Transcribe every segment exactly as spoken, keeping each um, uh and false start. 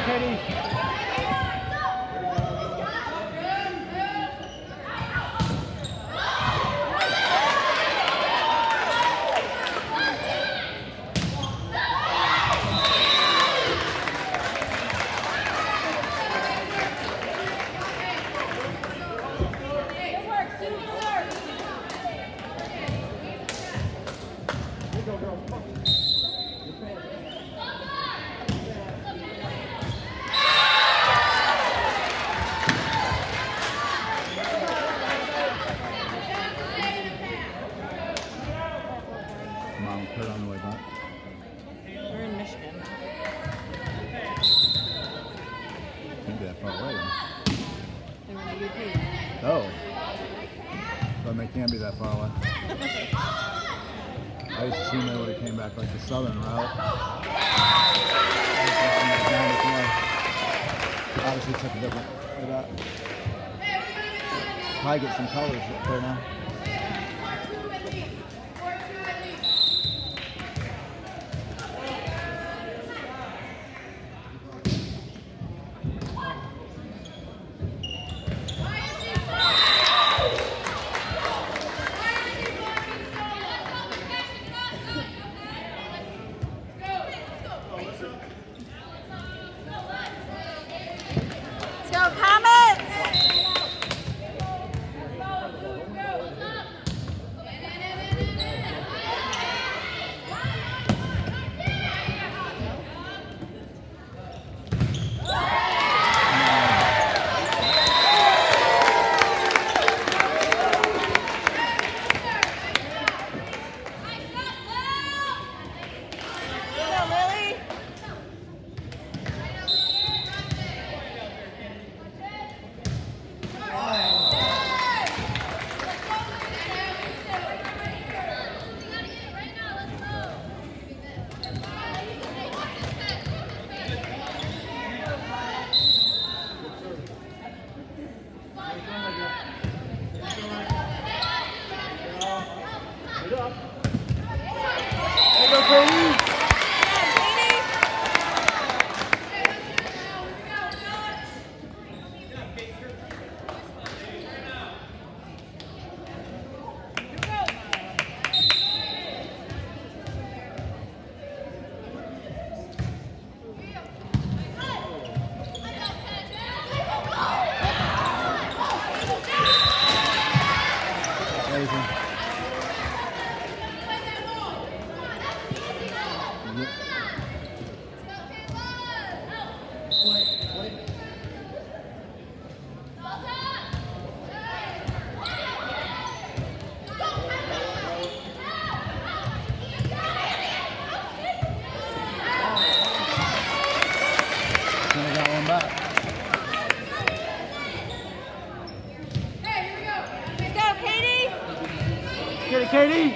Katie. Can't be that far away. I used to assume they would have came back like the southern route. Obviously took a different look at that. Probably get some colors up there now. Katie!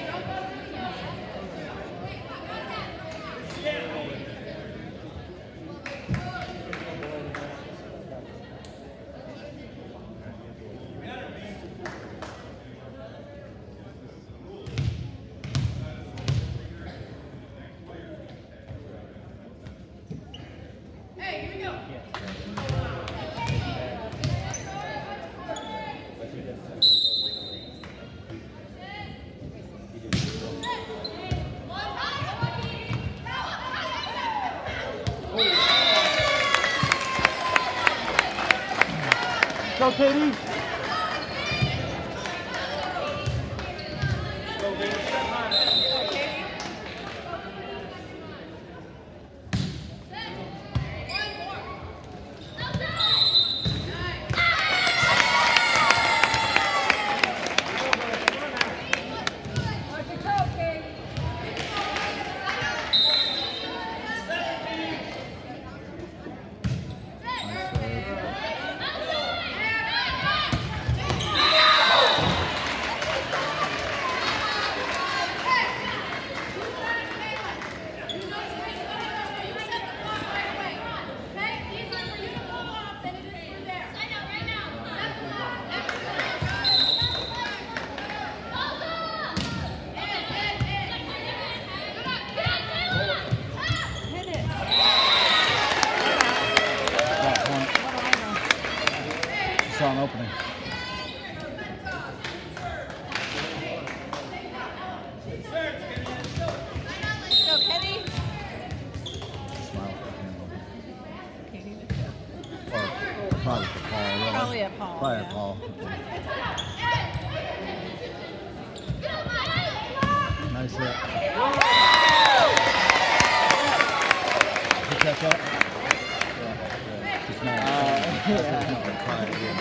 Go, Katie! saw an opening. Go, Kenny. Smile. Katie the show. Or probably for Paul. Really. Probably at Paul. Probably yeah. at Paul. Nice hit. Did you catch that? Yeah. yeah. It's not. Uh, yeah. It's not like pride, yeah.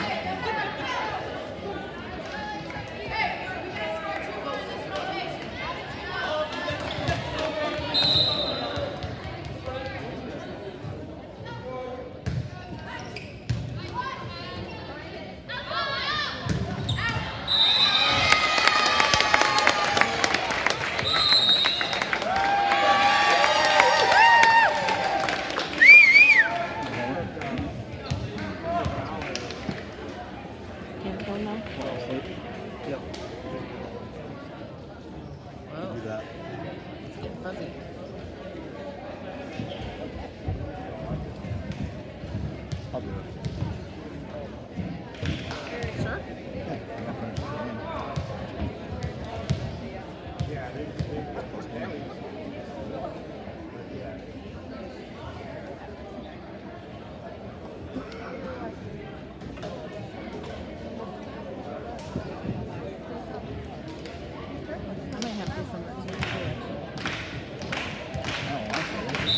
Yep. Whoa. Do that. It's getting fuzzy. I'll do it. Sure? I might have this on the T V too. I don't want to.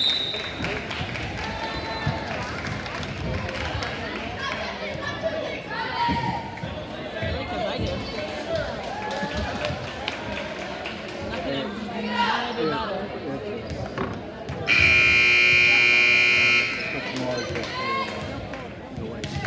Really, 'cause I do. Not gonna, not do matter. It's more just the, the way it's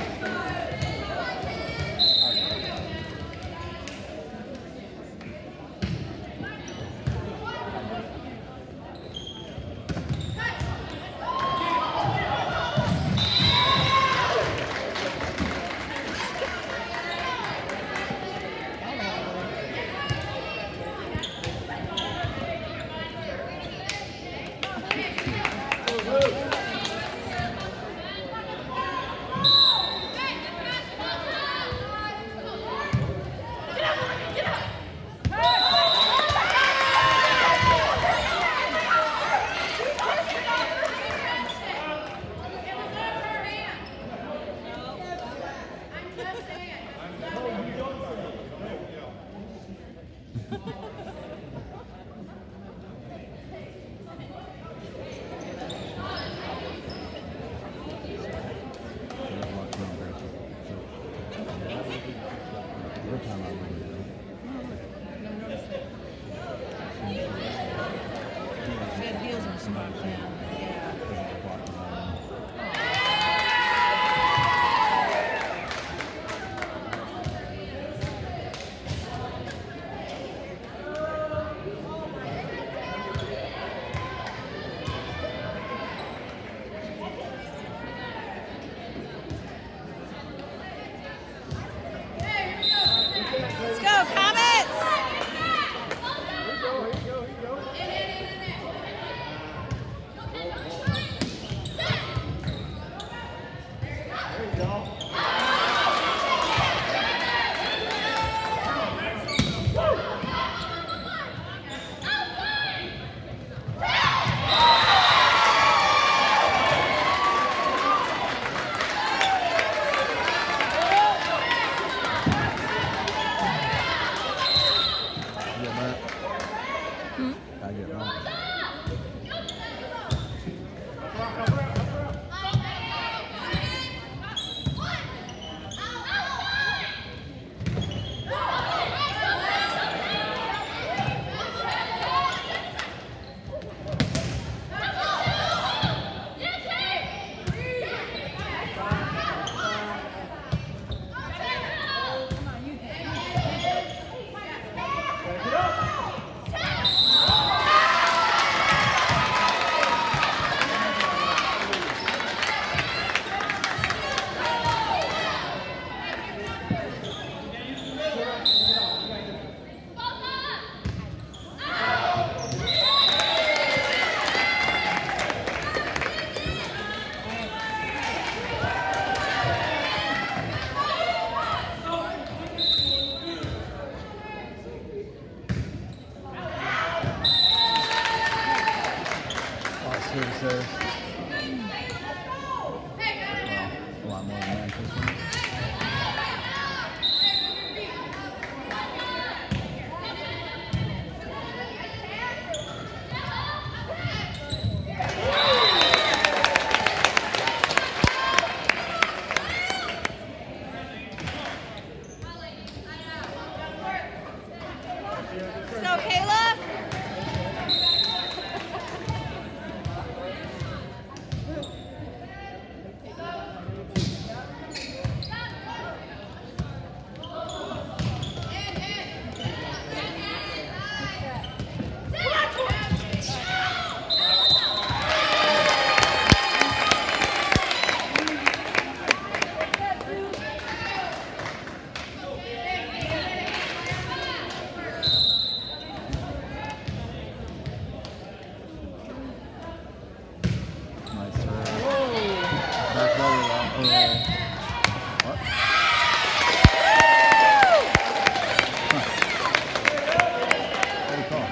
What? What do you call it?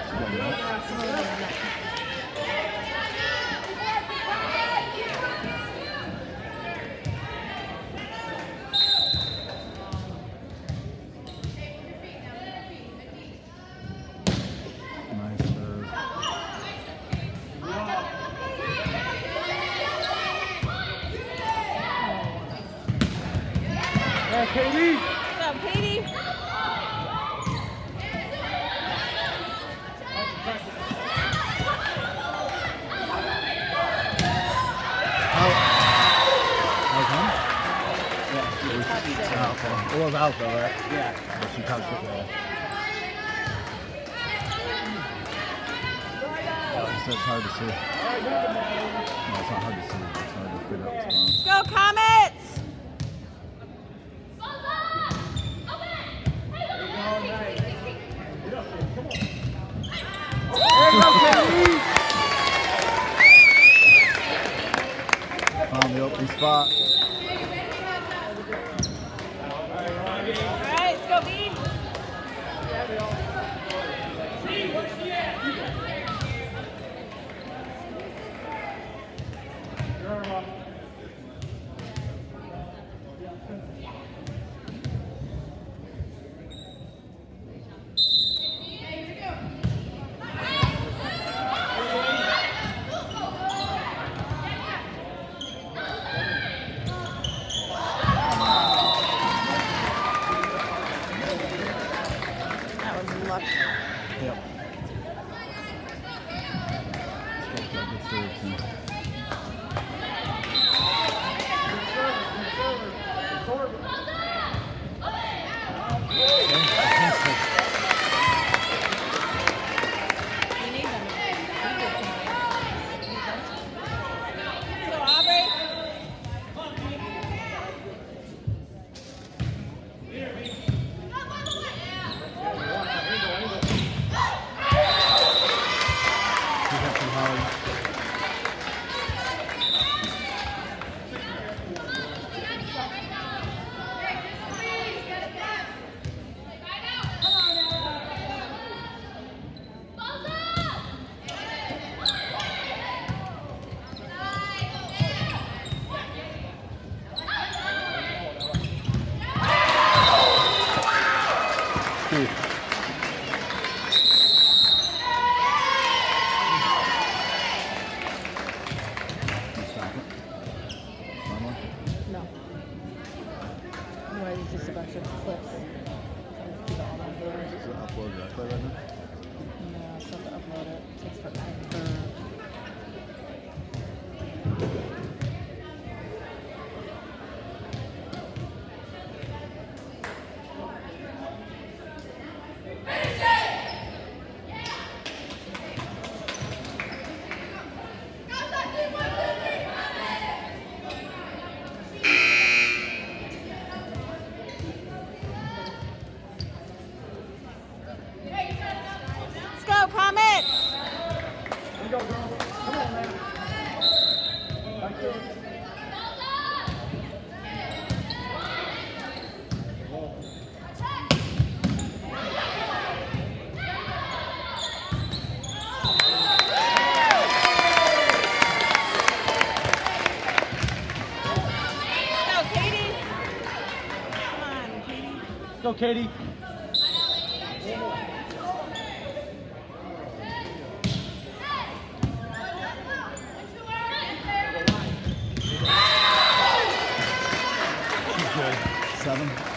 Nice serve. Yeah, Katie. What's up, Katie? It was out though, right? Yeah. But she touched it well. Oh, he said it's hard to see. No, it's not hard to see. It's hard to figure out what's going on. Let's go, Comets! Found the open spot. All right, let's go, Bean. That was luck. Yep. Let's go, good serve, too. We need them. So, Aubrey. She got too hard. Two. Stop it. One more. No. Otherwise, it's just a bunch of clips. So let's keep it all on there. Is it upload directly right now? No, still have to upload it. It takes forever. Let's go, Comets! Go, Katie! Come on, Katie. Go, Katie. She's good. Seven.